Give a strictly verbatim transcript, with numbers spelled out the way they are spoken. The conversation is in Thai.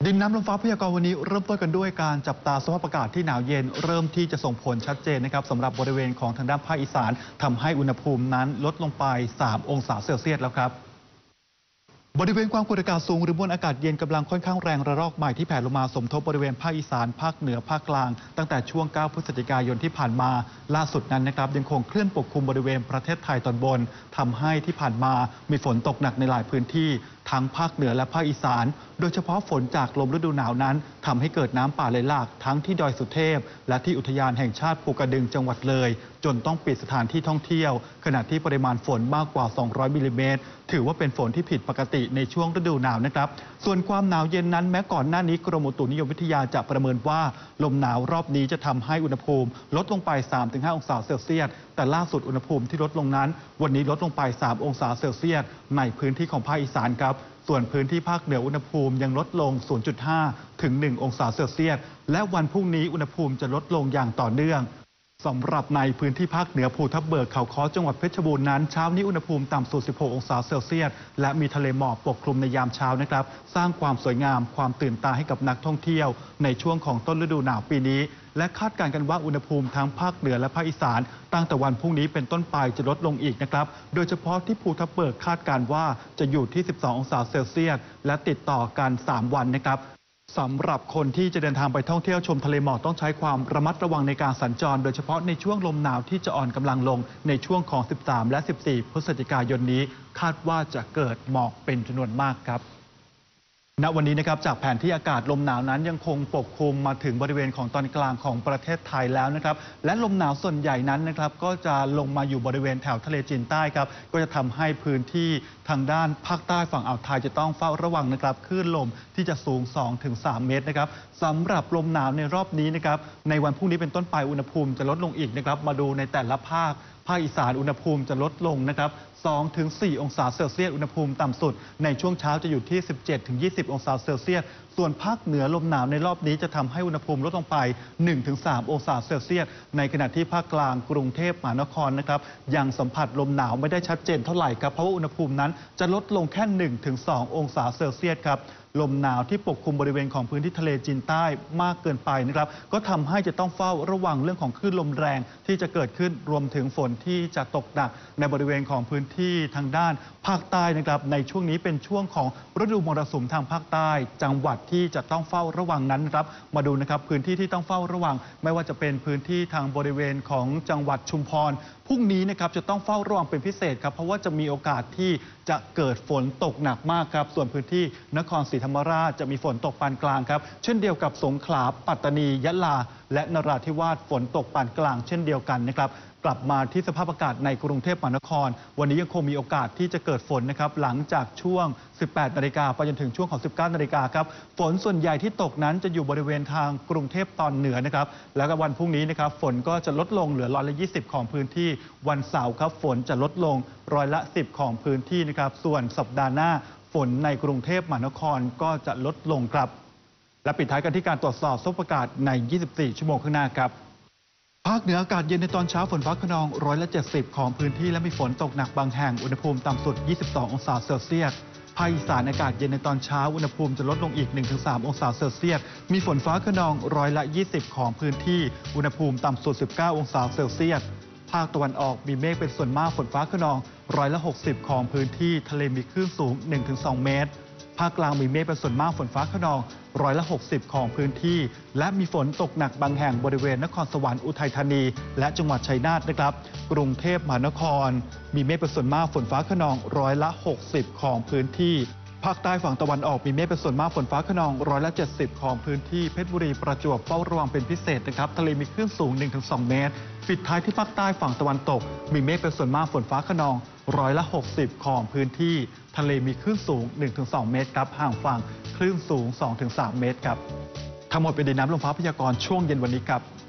ดินน้ำลมฟ้าพยากรณ์วันนี้เริ่มต้นกันด้วยการจับตาสภาพอากาศที่หนาวเย็นเริ่มที่จะส่งผลชัดเจนนะครับสำหรับบริเวณของทางด้านภาคอีสานทำให้อุณหภูมินั้นลดลงไปสามองศาเซลเซียสแล้วครับบริเวณความกดอากาศสูงหรือมวลอากาศเย็นกำลังค่อนข้างแรงระลอกใหม่ที่แผ่ลงมาสมทบบริเวณภาคอีสานภาคเหนือภาคกลางตั้งแต่ช่วงเก้าพฤศจิกายนที่ผ่านมาล่าสุดนั้นนะครับยังคงเคลื่อนปกคลุมบริเวณประเทศไทยตอนบนทำให้ที่ผ่านมามีฝนตกหนักในหลายพื้นที่ทั้งภาคเหนือและภาคอีสานโดยเฉพาะฝนจากลมฤดูหนาวนั้นทำให้เกิดน้ำป่าไหลหลากทั้งที่ดอยสุเทพและที่อุทยานแห่งชาติภูกระดึงจังหวัดเลยจนต้องปิดสถานที่ท่องเที่ยวขณะที่ปริมาณฝนมากกว่าสองร้อยมิลลิเมตรถือว่าเป็นฝนที่ผิดปกติในช่วงฤดูหนาวนะครับส่วนความหนาวเย็นนั้นแม้ก่อนหน้านี้กรมอุตุนิยมวิทยาจะประเมินว่าลมหนาวรอบนี้จะทำให้อุณหภูมิลดลงไป สามถึงห้า องศาเซลเซียสแต่ล่าสุดอุณหภูมิที่ลดลงนั้นวันนี้ลดลงไปสามองศาเซลเซียสในพื้นที่ของภาคอีสานครับส่วนพื้นที่ภาคเหนืออุณหภูมิยังลดลง ศูนย์จุดห้า ถึง หนึ่ง องศาเซลเซียสและวันพรุ่งนี้อุณหภูมิจะลดลงอย่างต่อเนื่องสำหรับในพื้นที่ภาคเหนือภูทับเบิกเขาค้อจังหวัดเพชรบูรณ์นั้นเช้านี้อุณหภูมิต่ำสุดสิบหกองศาเซลเซียสและมีทะเลหมอกปกคลุมในยามเช้านะครับสร้างความสวยงามความตื่นตาให้กับนักท่องเที่ยวในช่วงของต้นฤดูหนาวปีนี้และคาดการณ์กันว่าอุณหภูมิทั้งภาคเหนือและภาคอีสานตั้งแต่วันพรุ่งนี้เป็นต้นไปจะลดลงอีกนะครับโดยเฉพาะที่ภูทับเบิกคาดการณ์ว่าจะอยู่ที่สิบสององศาเซลเซียสและติดต่อกันสามวันนะครับสำหรับคนที่จะเดินทางไปท่องเที่ยวชมทะเลหมอกต้องใช้ความระมัดระวังในการสัญจรโดยเฉพาะในช่วงลมหนาวที่จะอ่อนกำลังลงในช่วงของสิบสามและสิบสี่พฤศจิกายนนี้คาดว่าจะเกิดหมอกเป็นจำนวนมากครับณวันนี้นะครับจากแผนที่อากาศลมหนาวนั้นยังคงปกคลุมมาถึงบริเวณของตอนกลางของประเทศไทยแล้วนะครับและลมหนาวส่วนใหญ่นั้นนะครับก็จะลงมาอยู่บริเวณแถวทะเลจีนใต้ครับก็จะทำให้พื้นที่ทางด้านภาคใต้ฝั่งอ่าวไทยจะต้องเฝ้าระวังนะครับคลื่นลมที่จะสูง สองถึงสาม เมตรนะครับสำหรับลมหนาวในรอบนี้นะครับในวันพรุ่งนี้เป็นต้นไปอุณหภูมิจะลดลงอีกนะครับมาดูในแต่ละภาคภาคอีสานอุณหภูมิจะลดลงนะครับสองถึงสี่ องศาเซลเซียสอุณหภูมิต่ำสุดในช่วงเช้าจะอยู่ที่ สิบเจ็ดถึงยี่สิบ องศาเซลเซียสส่วนภาคเหนือลมหนาวในรอบนี้จะทำให้อุณหภูมิลดลงไป หนึ่งถึงสาม องศาเซลเซียสในขณะที่ภาคกลางกรุงเทพมหานครนะครับยังสัมผัสลมหนาวไม่ได้ชัดเจนเท่าไหร่ครับเพราะว่าอุณหภูมินั้นจะลดลงแค่ หนึ่งถึงสอง องศาเซลเซียสครับลมหนาวที่ปกคลุมบริเวณของพื้นที่ทะเลจีนใต้มากเกินไปนะครับก็ทำให้จะต้องเฝ้าระวังเรื่องของคลื่นลมแรงที่จะเกิดขึ้นรวมถึงฝนที่จะตกหนักในบริเวณของพื้นที่ทางด้านภาคใต้นะครับในช่วงนี้เป็นช่วงของฤดูมรสุมทางภาคใต้จังหวัดที่จะต้องเฝ้าระวังนั้นครับมาดูนะครับพื้นที่ที่ต้องเฝ้าระวังไม่ว่าจะเป็นพื้นที่ทางบริเวณของจังหวัดชุมพรพรุ่งนี้นะครับจะต้องเฝ้าระวังเป็นพิเศษครับเพราะว่าจะมีโอกาสที่จะเกิดฝนตกหนักมากครับส่วนพื้นที่นครศรีธรรมราชจะมีฝนตกปานกลางครับเช่นเดียวกับสงขลาปัตตานียะลาและนราธิวาสฝนตกปานกลางเช่นเดียวกันนะครับกลับมาที่สภาพอากาศในกรุงเทพมหานครวันนี้ยังคงมีโอกาสที่จะเกิดฝนนะครับหลังจากช่วงสิบแปดนาฬิกาไปจนถึงช่วงของสิบเก้านาฬิกาครับฝนส่วนใหญ่ที่ตกนั้นจะอยู่บริเวณทางกรุงเทพตอนเหนือนะครับแล้วก็วันพรุ่งนี้นะครับฝนก็จะลดลงเหลือร้อยละยี่สิบของพื้นที่วันเสาร์ครับฝนจะลดลงร้อยละสิบของพื้นที่นะครับส่วนสัปดาห์หน้าฝนในกรุงเทพมหานครก็จะลดลงครับและปิดท้ายกันที่การตรวจสอบสภาพอากาศในยี่สิบสี่ชั่วโมงข้างหน้าครับภาคเหนืออากาศเย็นในตอนเช้าฝนฟ้าคะนองร้อยละเจ็ดสิบของพื้นที่และมีฝนตกหนักบางแห่งอุณหภูมิต่ำสุดยี่สิบสององศาเซลเซียสภาคอีสานอากาศเย็นในตอนเช้าอุณหภูมิจะลดลงอีก หนึ่งถึงสาม องศาเซลเซียสมีฝนฟ้าคะนองร้อยละยี่สิบของพื้นที่อุณหภูมิต่ำสุดสิบเก้าองศาเซลเซียสภาคตะวันออกมีเมฆเป็นส่วนมากฝนฟ้าคะนองร้อยละหกสิบของพื้นที่ทะเลมีคลื่นสูง หนึ่งถึงสอง เมตรภาคกลางมีเมฆเป็นส่วนมากฝนฟ้าคะนองร้อยละหกสิบของพื้นที่และมีฝนตกหนักบางแห่งบริเวณนครสวรรค์อุทัยธานีและจังหวัดชัยนาทนะครับกรุงเทพมหานครมีเมฆเป็นส่วนมากฝนฟ้าคะนองร้อยละหกสิบของพื้นที่ภาคใต้ฝั่งตะวันออกมีเมฆเป็นส่วนมากฝนฟ้าคะนองร้อยละเจ็ดสิบของพื้นที่เพชรบุรีประจวบเฝ้าระวังเป็นพิเศษนะครับทะเลมีคลื่นสูง หนึ่งถึงสอง เมตรปิดท้ายที่ภาคใต้ฝั่งตะวันตกมีเมฆเป็นส่วนมากฝนฟ้าคะนองร้อยละหกสิบของพื้นที่ทะเลมีคลื่นสูง หนึ่งถึงสอง เมตรครับห่างฝั่งคลื่นสูง สองถึงสาม เมตรครับทั้งหมดเป็นดินน้ำลมฟ้าพยากรณ์ช่วงเย็นวันนี้ครับ